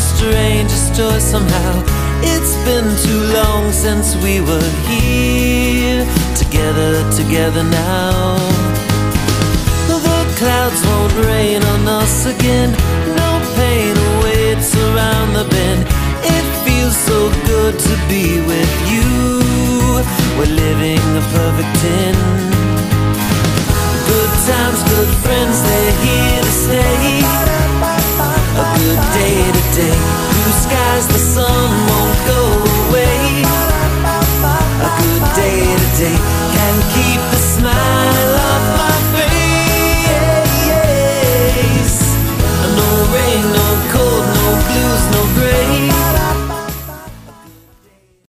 strangest joy somehow. It's been too long since we were here, together now. The clouds won't rain on us again. No pain awaits around the bend. It feels so good to be with you. We're living a perfect 10. Good times, good friends, they're here to stay. A good day today. Blue skies, the sun won't go away. A good day today.